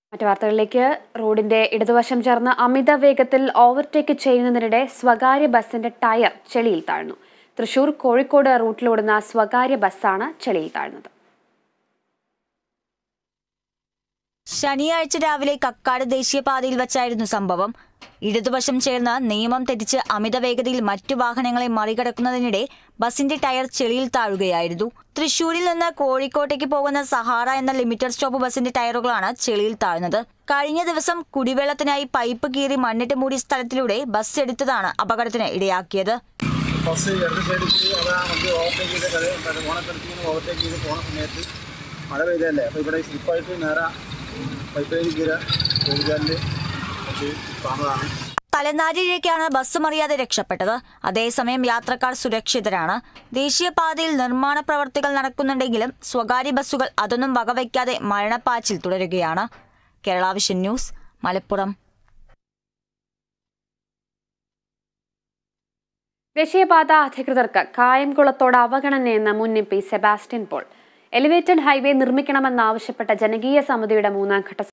മറ്റു വാർത്തകളിലേക്ക് റോഡിന്റെ ഇടതുവശം ചേർന്ന് അമിത വേഗത്തിൽ ഓവർടേക്ക് ചെയ്യുന്നതിനിടെ സ്വകാര്യ ബസിന്റെ ടയർ ചെളിയിൽ താഴ്ന്നു. തൃശൂർ കോഴിക്കോട് റൂട്ടിലോടുന്ന സ്വകാര്യ ബസ്സാണ് ചെളിയിൽ താഴ്ന്നത്. ശനിയാഴ്ച രാവിലെ കക്കാട് ദേശീയപാതയിൽ വച്ചായിരുന്നു സംഭവം. ഇടതുവശം ചേർന്ന് നിയമം തെറ്റിച്ച് അമിത വേഗതയിൽ മറ്റു വാഹനങ്ങളെ മറികടക്കുന്നതിനിടെ ബസിന്റെ ടയർ ചെളിയിൽ താഴുകയായിരുന്നു. തൃശൂരിൽ നിന്ന് കോഴിക്കോട്ടേക്ക് പോകുന്ന സഹാറ എന്ന ലിമിറ്റഡ് സ്റ്റോപ്പ് ബസിന്റെ ടയറുകളാണ് ചെളിയിൽ താഴ്ന്നത്. കഴിഞ്ഞ ദിവസം കുടിവെള്ളത്തിനായി പൈപ്പ് കീറി മണ്ണിട്ട് മൂടിയ സ്ഥലത്തിലൂടെ ബസ് എടുത്തതാണ് അപകടത്തിന് ഇടയാക്കിയത്. മഴ പെയ്തല്ലേ, അപ്പോൾ ഇവിടെ സ്ലിപ്പായിട്ട് നേരെ പൈപ്പ് കീറ തലനാരിഴയ്ക്കാണ് ബസ് മറിയാതെ രക്ഷപ്പെട്ടത്. അതേസമയം യാത്രക്കാർ സുരക്ഷിതരാണ്. ദേശീയപാതയിൽ നിർമ്മാണ പ്രവർത്തികൾ നടക്കുന്നുണ്ടെങ്കിലും സ്വകാര്യ ബസ്സുകൾ അതൊന്നും വകവയ്ക്കാതെ മരണപ്പാച്ചിൽ തുടരുകയാണ്. Kerala vision news, Malappuram. ദേശീയപാത അധികൃതർക്ക് കായംകുളത്തോട് അവഗണനയെന്ന് മുൻ M P Sebastian Paul. Elevated highway നിർമ്മിക്കണമെന്നാവശ്യപ്പെട്ട ജനകീയ സമിതിയുടെ 3ാം ഘട്ട